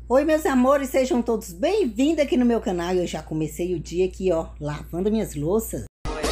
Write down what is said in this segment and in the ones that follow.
Oi, meus amores, sejam todos bem-vindos aqui no meu canal. Eu já comecei o dia aqui, ó, lavando minhas louças.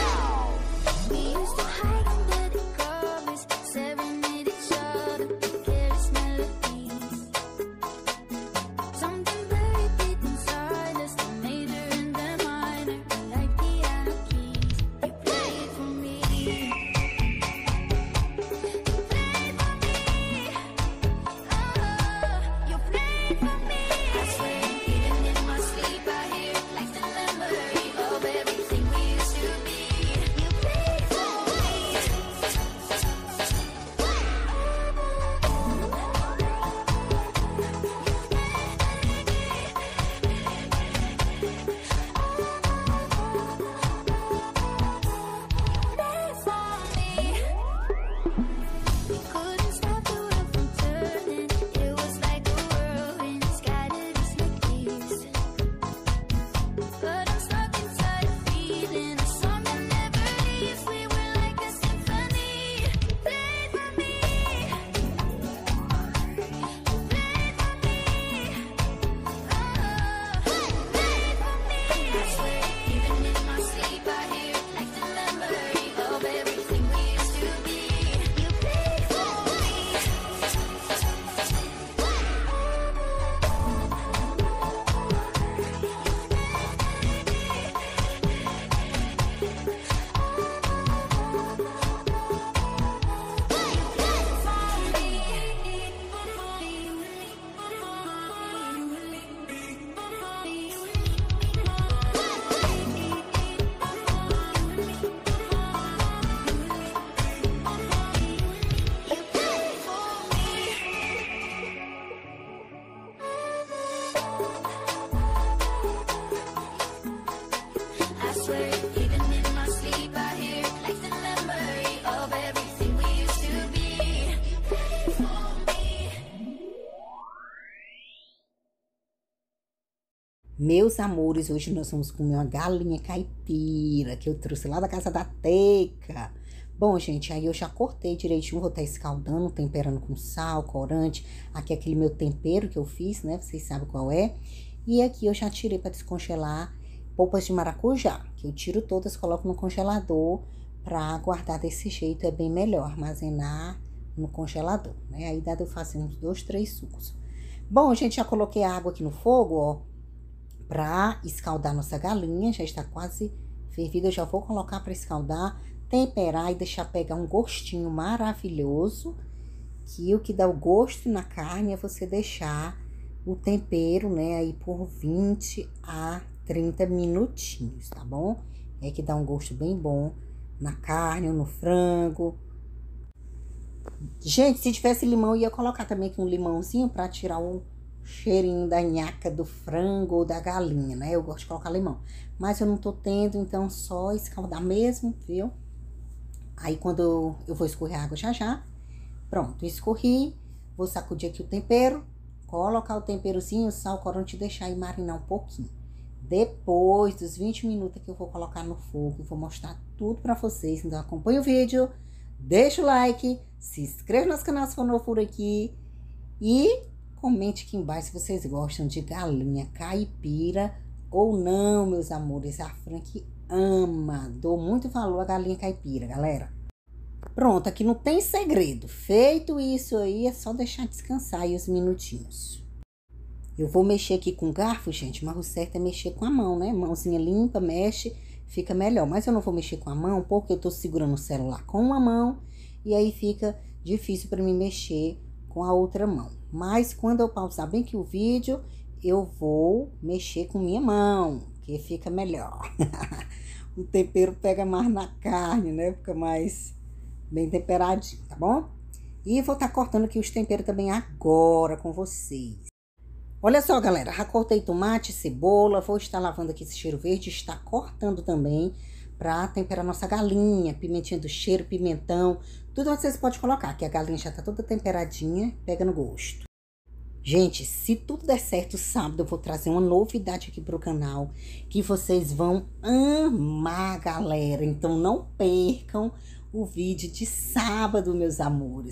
Meus amores, hoje nós vamos comer uma galinha caipira que eu trouxe lá da casa da Teca. Bom, gente, aí eu já cortei direitinho, vou estar escaldando, temperando com sal, corante. Aqui é aquele meu tempero que eu fiz, né? Vocês sabem qual é. E aqui eu já tirei para descongelar polpas de maracujá, que eu tiro todas, coloco no congelador para guardar desse jeito. É bem melhor armazenar no congelador, né? Aí dá de eu fazer uns 2, 3 sucos. Bom, gente, já coloquei a água aqui no fogo, ó, para escaldar nossa galinha. Já está quase fervida, eu já vou colocar para escaldar, temperar e deixar pegar um gostinho maravilhoso, que o que dá o gosto na carne é você deixar o tempero, né, aí por 20 a 30 minutinhos, tá bom? É que dá um gosto bem bom na carne ou no frango. Gente, se tivesse limão, eu ia colocar também aqui um limãozinho para tirar o cheirinho da nhaca do frango ou da galinha, né? Eu gosto de colocar limão, mas eu não tô tendo, então só escaldar mesmo, viu? Aí quando eu vou escorrer a água já. Pronto, escorri, vou sacudir aqui o tempero, colocar o temperozinho, sal, corante e deixar aí marinar um pouquinho. Depois dos 20 minutos que eu vou colocar no fogo, vou mostrar tudo pra vocês. Então acompanha o vídeo, deixa o like, se inscreva no nosso canal se for novo por aqui e comente aqui embaixo se vocês gostam de galinha caipira ou não, meus amores. A Frank ama, dou muito valor à galinha caipira, galera. Pronto, aqui não tem segredo. Feito isso aí, é só deixar descansar aí os minutinhos. Eu vou mexer aqui com garfo, gente, mas o certo é mexer com a mão, né? Mãozinha limpa, mexe, fica melhor. Mas eu não vou mexer com a mão porque eu tô segurando o celular com uma mão e aí fica difícil para mim mexer com a outra mão. Mas quando eu pausar bem aqui o vídeo, eu vou mexer com minha mão, que fica melhor. O tempero pega mais na carne, né? Fica mais bem temperadinho, tá bom? E vou estar cortando aqui os temperos também agora com vocês. Olha só, galera, já cortei tomate, cebola, vou estar lavando aqui esse cheiro verde, está cortando também para temperar nossa galinha, pimentinha do cheiro, pimentão, tudo vocês podem colocar, que a galinha já tá toda temperadinha, pega no gosto. Gente, se tudo der certo, sábado eu vou trazer uma novidade aqui pro canal, que vocês vão amar, galera. Então não percam o vídeo de sábado, meus amores.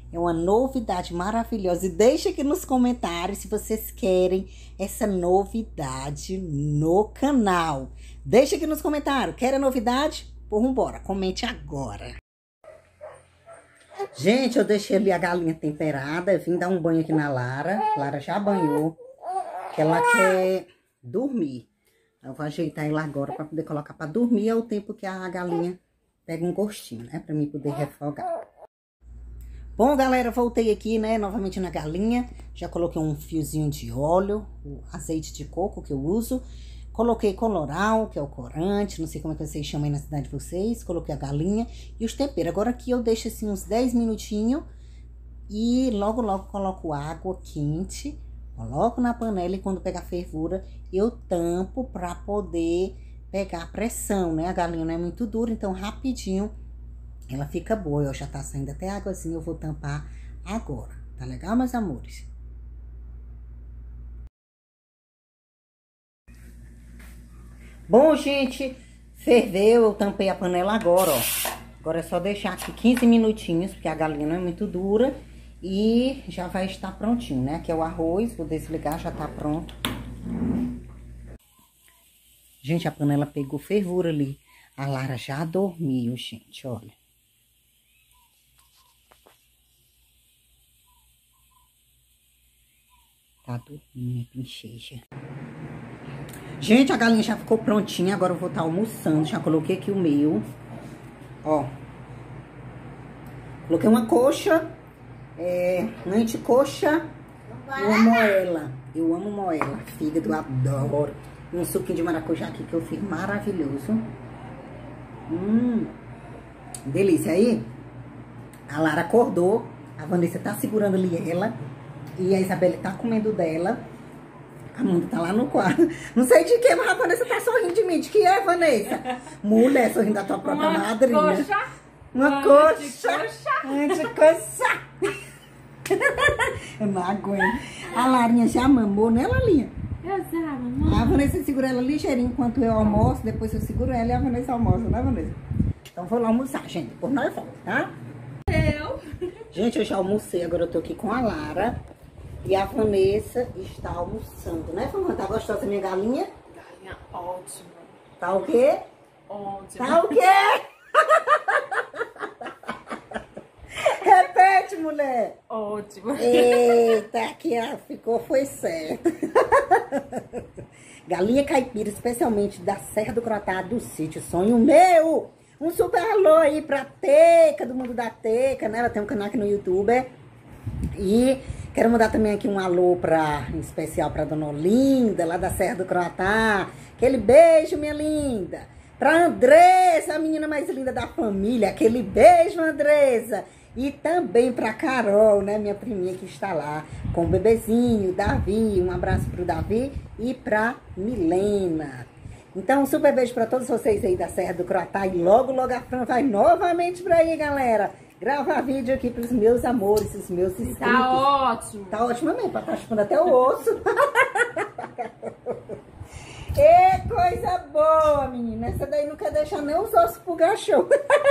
É uma novidade maravilhosa. E deixa aqui nos comentários se vocês querem essa novidade no canal. Deixa aqui nos comentários. Quer a novidade? Pô, vambora. Comente agora. Gente, eu deixei ali a galinha temperada. Eu vim dar um banho aqui na Lara. A Lara já banhou. Que ela quer dormir. Eu vou ajeitar ela agora para poder colocar para dormir. É o tempo que a galinha pega um gostinho, né? Para mim poder refogar. Bom, galera, voltei aqui, né? Novamente na galinha. Já coloquei um fiozinho de óleo, o azeite de coco que eu uso. Coloquei coloral, que é o corante. Não sei como é que vocês chamam aí na cidade de vocês. Coloquei a galinha e os temperos. Agora aqui eu deixo assim uns 10 minutinhos. E logo, logo coloco água quente. Coloco na panela e quando pegar fervura, eu tampo pra poder pegar a pressão, né? A galinha não é muito dura, então rapidinho ela fica boa. Ó, já tá saindo até águazinha, eu vou tampar agora. Tá legal, meus amores? Bom, gente, ferveu, eu tampei a panela agora, ó. Agora é só deixar aqui 15 minutinhos, porque a galinha não é muito dura. E já vai estar prontinho, né? Aqui é o arroz, vou desligar, já tá pronto. Gente, a panela pegou fervura ali. A Lara já dormiu, gente, olha. Tá dormindo, pincheja. Gente, a galinha já ficou prontinha, agora eu vou estar almoçando. Já coloquei aqui o meu. Ó. Coloquei uma coxa. Anticoxa e uma moela. Eu amo moela. Fígado, adoro. E um suquinho de maracujá aqui que eu fiz maravilhoso. Delícia. Aí, a Lara acordou. A Vanessa tá segurando ali ela. E a Isabelle tá comendo dela. A Amanda tá lá no quarto. Não sei de que, mas a Vanessa tá sorrindo de mim. De que é, Vanessa? Mulher, sorrindo da tua própria madrinha. Uma coxa. Anticoxa. Eu não aguento. A Larinha já mamou, né, Larinha? Eu já, mamãe. A Vanessa segura ela ligeirinho enquanto eu almoço. Depois eu seguro ela e a Vanessa almoça, né, Vanessa? Então vou lá almoçar, gente. Depois nós voltamos, tá? Gente, eu já almocei. Agora eu tô aqui com a Lara. E a Vanessa está almoçando, né, Vanessa? Tá gostosa minha galinha? Galinha ótima. Tá o quê? Ótima. Tá o quê? Repete, mulher. Ótimo. Eita, aqui ficou, foi certo. Galinha caipira, especialmente da Serra do Croatá, do sítio Sonho Meu. Um super alô aí pra Teca, do mundo da Teca, né? Ela tem um canal aqui no YouTube. E quero mandar também aqui um alô em especial pra Dona Olinda, lá da Serra do Croatá. Aquele beijo, minha linda. Pra Andressa, a menina mais linda da família. Aquele beijo, Andressa. E também pra Carol, né, minha priminha que está lá com o bebezinho, Davi. Um abraço pro Davi e pra Milena. Então, um super beijo pra todos vocês aí da Serra do Croatá. E logo, logo a Fran vai novamente pra aí, galera. Gravar vídeo aqui pros meus amores, os meus inscritos. Tá ótimo. Tá ótimo mesmo, pra tá chupando até o osso. E coisa boa, menina. Essa daí não quer deixar nem os ossos pro cachorro.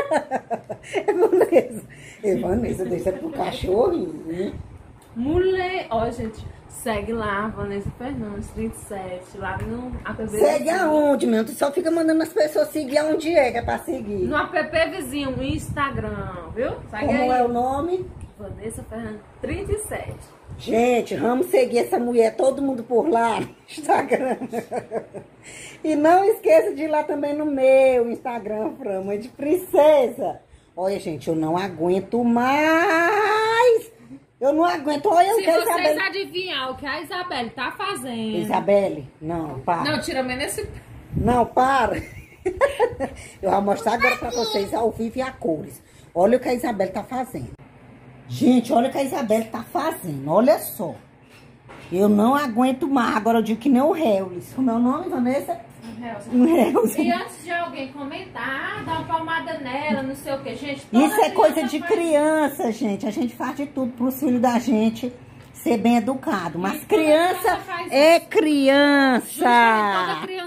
Vanessa, deixa pro cachorro. Mulher. Ó, gente, segue lá, Vanessa Fernandes, 37, lá no app. Segue aonde, meu? Tu só fica mandando as pessoas seguir aonde é que é pra seguir. No app vizinho, no Instagram, viu? Segue Como aí. é o nome? Vanessa Fernandes, 37. Gente, vamos seguir essa mulher, todo mundo por lá no Instagram. E não esqueça de ir lá também no meu Instagram, Frama de Princesa. Olha, gente, eu não aguento mais. Eu não aguento. Olha o que a Isabelle... Se vocês adivinhar o que a Isabelle tá fazendo... Isabelle, não, para. Não, tira menos esse... Não, para. Eu vou mostrar agora pra vocês ao vivo e a cores. Olha o que a Isabelle tá fazendo. Gente, olha o que a Isabelle tá fazendo. Olha só. Eu não aguento mais. Agora eu digo que nem o Hellis. O meu nome, Vanessa? Hellis. E antes de alguém comentar, dá uma palmada nela, não sei o que, gente. Isso é coisa de criança, gente. A gente faz de tudo pros filhos da gente ser bem educado. Mas criança é criança. Justamente, toda criança faz isso.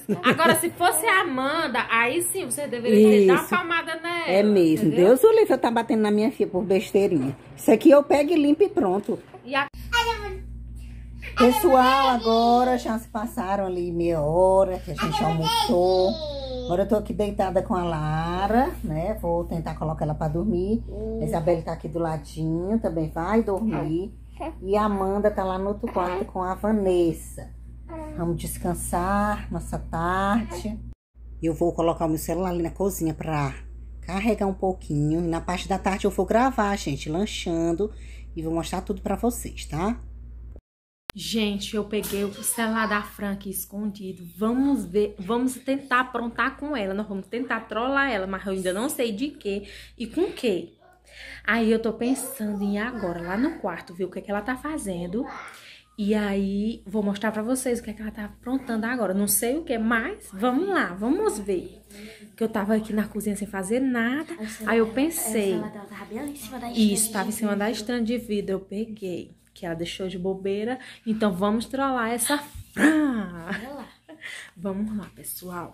Agora, se fosse a Amanda, aí sim você deveria ter dado uma palmada nela. É mesmo. Entendeu? Deus o livre, tá batendo na minha filha por besteirinha. Isso aqui eu pego e limpo e pronto. E a... Pessoal, agora já se passaram ali meia hora que a gente almoçou. Agora eu tô aqui deitada com a Lara, né? Vou tentar colocar ela pra dormir. A Isabelle tá aqui do ladinho, também vai dormir. E a Amanda tá lá no outro quarto com a Vanessa. Vamos descansar nossa tarde. Eu vou colocar o meu celular ali na cozinha pra carregar um pouquinho. E na parte da tarde eu vou gravar, gente, lanchando. E vou mostrar tudo pra vocês, tá? Gente, eu peguei o celular da Fran aqui escondido. Vamos ver, vamos tentar aprontar com ela. Nós vamos tentar trollar ela, mas eu ainda não sei de quê e com quê. Aí eu tô pensando em ir agora lá no quarto, ver o que é que ela tá fazendo. E aí vou mostrar pra vocês o que é que ela tá aprontando agora. Não sei o que, mas vamos lá, vamos ver. Que eu tava aqui na cozinha sem fazer nada. Aí eu pensei... Isso, tava em cima da estante de vidro, eu peguei. Que ela deixou de bobeira. Então, vamos trollar essa Fran. Vamos lá, pessoal.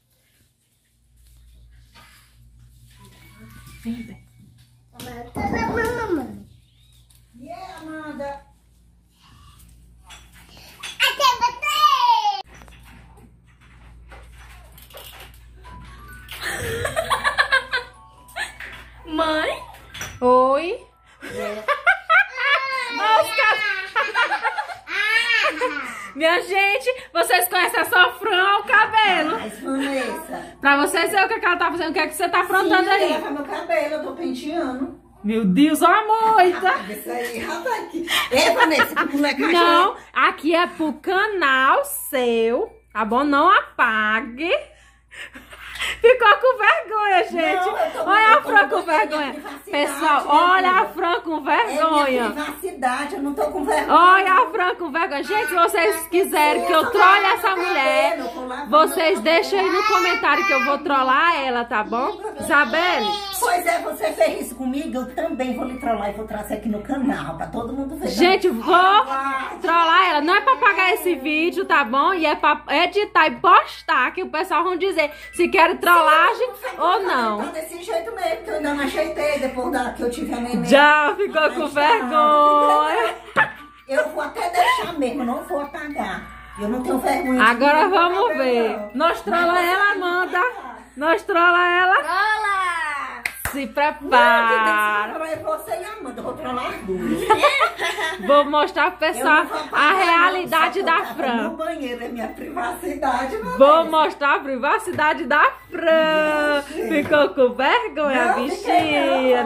Vem, vem. E aí, Amanda? Mãe? Oi? Minha gente, vocês conhecem a sua Fran ao cabelo? Mas, Vanessa. Pra vocês ver o que ela tá fazendo, o que é que você tá aprontando aí? Leva meu cabelo, eu tô penteando. Meu Deus, ó a moita! Isso aí, rapaz. É, Vanessa, que molecagem. Não, aqui é pro canal seu, tá bom? Não apague. Ficou com vergonha, gente. Não, olha a Fran com vergonha. Pessoal, olha a Fran com vergonha. É minha privacidade, eu não tô com vergonha. Olha a Fran com vergonha. Gente, se vocês quiserem que eu trole essa mulher, vocês deixem aí no comentário que eu vou trollar ela, tá bom? Isabelle? Pois é, você fez isso comigo, eu também vou lhe trollar e vou trazer aqui no canal, pra todo mundo ver. Gente, vou trollar ela. Não é pra pagar esse vídeo, tá bom? E é pra editar e postar, que o pessoal vão dizer se querem trollagem ou não. Então desse jeito mesmo, que eu ainda não ajeitei depois que eu tive a neném. Já ficou com vergonha. Eu vou até deixar mesmo, não vou apagar. Eu não tenho vergonha. Agora vamos ver. Nós trola ela, Amanda. Nós trola ela. Trola! Se prepara. Não, que você e a Amanda, eu vou trollar as duas. Vou mostrar pro pessoal a realidade da Fran. No banheiro é minha privacidade. Vou mostrar a privacidade da Fran. Ficou com vergonha, Não, bichinha?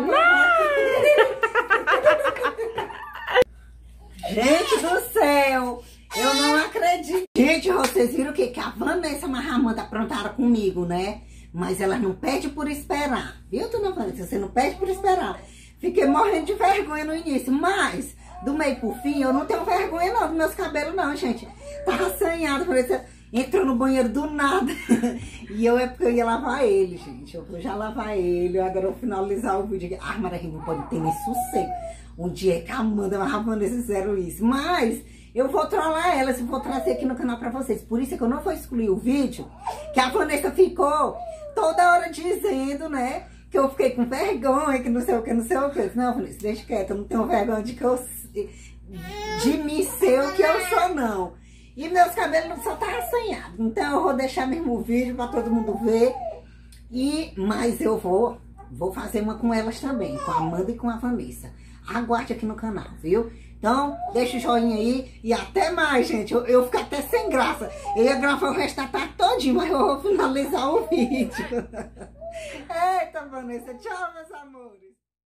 Gente do céu, eu não acredito. Gente, vocês viram o que? Que a Vanessa e a Amanda aprontaram comigo, né? Mas elas não pedem por esperar. Viu, dona Vanessa? Você não pede por esperar. Fiquei morrendo de vergonha no início, mas do meio pro fim eu não tenho vergonha não dos meus cabelos não, gente. Tava assanhada, parecia... Entrou no banheiro do nada. E é porque eu ia lavar ele, gente. Eu vou já lavar ele. Agora eu vou finalizar o vídeo. Ah, Maravilha, não pode ter nem sossego. Um dia que a Amanda e a Vanessa fizeram isso. Mas eu vou trollar elas e vou trazer aqui no canal pra vocês. Por isso é que eu não vou excluir o vídeo. Que a Vanessa ficou toda hora dizendo, né? Que eu fiquei com vergonha, que não sei o que, não sei o que. Não, Vanessa, deixa quieto. Eu não tenho vergonha de mim ser o que eu sou, não. E meus cabelos só tá assanhados. Então eu vou deixar mesmo o vídeo pra todo mundo ver. Mas eu vou fazer uma com elas também. Com a Amanda e com a Vanessa. Aguarde aqui no canal, viu? Então, deixa o joinha aí. E até mais, gente. Eu fico até sem graça. Eu ia gravar o resto da tarde todinho. Mas eu vou finalizar o vídeo. Eita, Vanessa. Tchau, meus amores.